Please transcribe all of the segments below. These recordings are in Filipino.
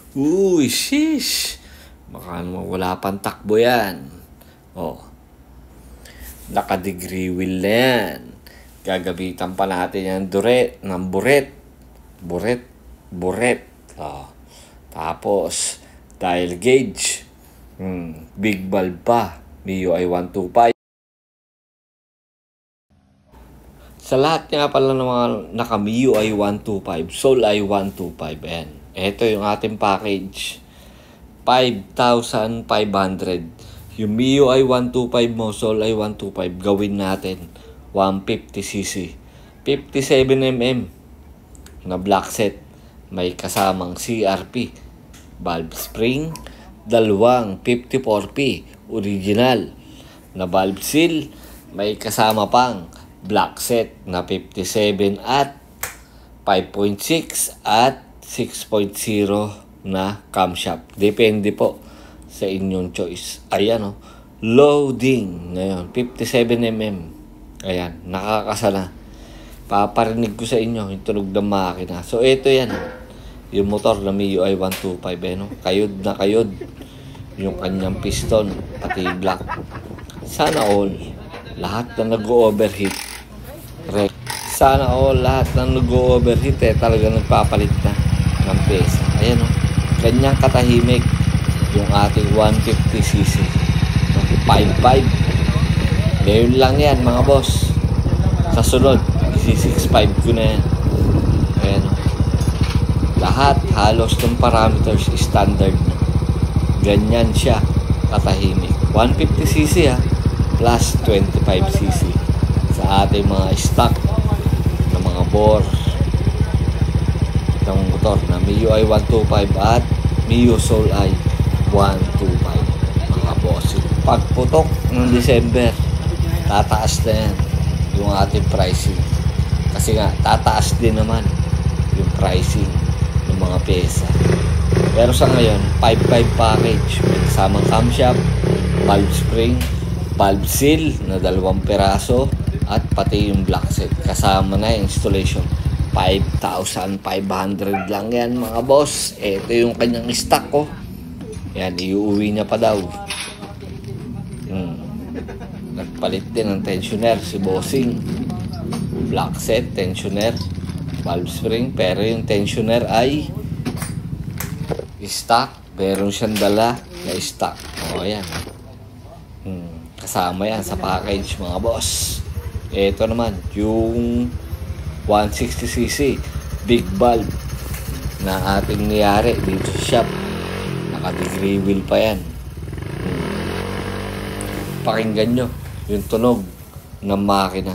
Uy, shish! Baka naman wala pang takbo yan. Oh, naka-degree wheel na yan. Gagamitan pa natin yan ng buret. Buret. Oh. Tapos, dial gauge. Big bulb pa. MIUI 125. Sa lahat nga pala ng mga naka-MIUI 125, SOL-I 125, ayan. Ito yung ating package. 5,500. Yung MIUI 125 mo, SOL-I 125, gawin natin 150cc. 57mm na black set. May kasamang CRP, valve spring, dalawang 54P original na valve seal. May kasama pang black set na 57 at 5.6 at 6.0 na camshaft. Depende po sa inyong choice. Ayan, loading ngayon 57mm. Ayan, nakakasana. Paparinig ko sa inyo yung tunog ng makina. So ito yan, yung motor na MIUI 125, kayod na kayod yung kanyang piston pati block. Sana all lahat na nag-overheat, sana all lahat na nag-overheat talaga nagpapalit na ng pesa. Ayan, ganyang katahimik yung ating 150cc 5.5. Ngayon lang yan mga boss. Sa sunod, C65 ko na yan. Ayan, lahat halos ng parameters standard na. Ganyan siya katahimik. 150cc plus 25cc sa ating mga stock na mga bore ng motor na MIUI 125 at MIUI SOL-I 125. Mga boss, pagputok ng December, tataas na yan yung ating pricing. Kasi nga, tataas din naman yung pricing ng mga pyesa. Pero sa ngayon, 5.5 package. May kasamang camshaft, valve spring, valve seal na 2 peraso, at pati yung black set. Kasama na yung installation. 5,500 lang yan mga boss. Ito yung kanyang stock ko. Yan, iuwi niya pa daw. Nagpalit din ng tensioner si Bossing. Black set, tensioner, valve spring, pero yung tensioner ay stock. Meron siyang dala na stock. O, yan. Kasama yan sa package mga boss. Ito naman, yung 160cc big bulb na ating niyari dito sa shop. Naka-degree wheel pa yan. Pakinggan nyo yung tunog ng makina.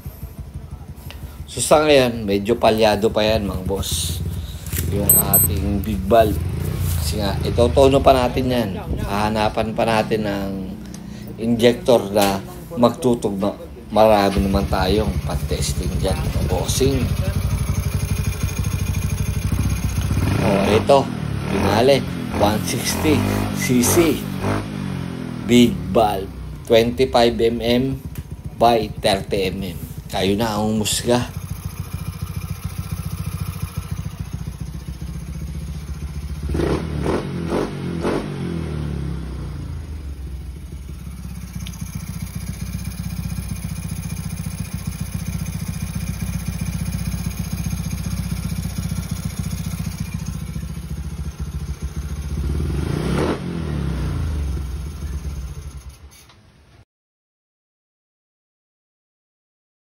So sa ngayon, medyo palyado pa yan mga boss, yung ating big bulb. Kasi nga, itotono pa natin yan. Hahanapan pa natin ng injector na magtutugma. Marami naman tayong pan-testing dyan, mga bossing. Ito, binali 160cc big bulb 25mm by 30mm. Kayo na ang umusga.